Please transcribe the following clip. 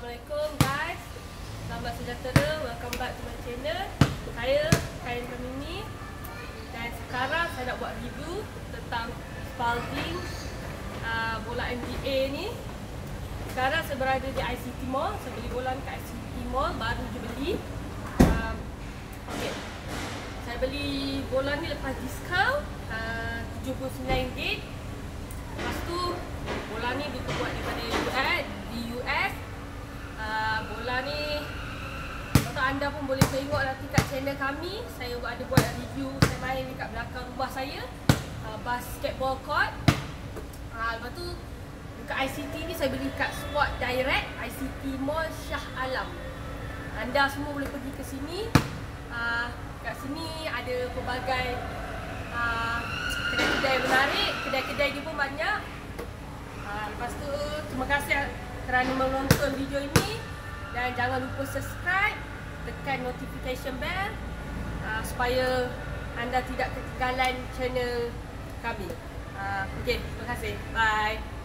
Assalamualaikum guys. Selamat sejahtera. Welcome back to my channel. Saya Kain Kamini. Dan sekarang saya nak buat review tentang Spalding bola NBA ni. Sekarang saya berada di ICT Mall. Saya beli bola ni kat ICT Mall, baru je beli. Okay. Saya beli bola ni lepas diskaun RM79. Lepas tu bola ni dibuat daripada US. Bola ni kalau anda pun boleh tengok nanti kat channel kami. Saya ada buat review. Saya main dekat belakang rumah saya, basketball court. Lepas tu dekat ICT ni saya beli kat Sport Direct, ICT Mall Shah Alam. Anda semua boleh pergi ke sini. Kat sini ada pelbagai kedai-kedai menarik. Kedai-kedai dia pun banyak. Lepas tu terima kasih kerana menonton video ini. Dan jangan lupa subscribe, tekan notification bell supaya anda tidak ketinggalan channel kami. Okey, terima kasih. Bye.